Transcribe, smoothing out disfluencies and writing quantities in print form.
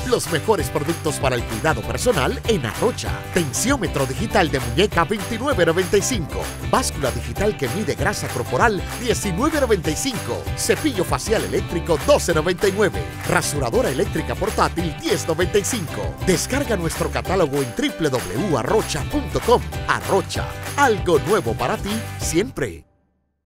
Los mejores productos para el cuidado personal en Arrocha. Tensiómetro digital de muñeca $29.95. Báscula digital que mide grasa corporal $19.95. Cepillo facial eléctrico $12.99. Rasuradora eléctrica portátil $10.95. Descarga nuestro catálogo en www.arrocha.com. Arrocha, algo nuevo para ti siempre.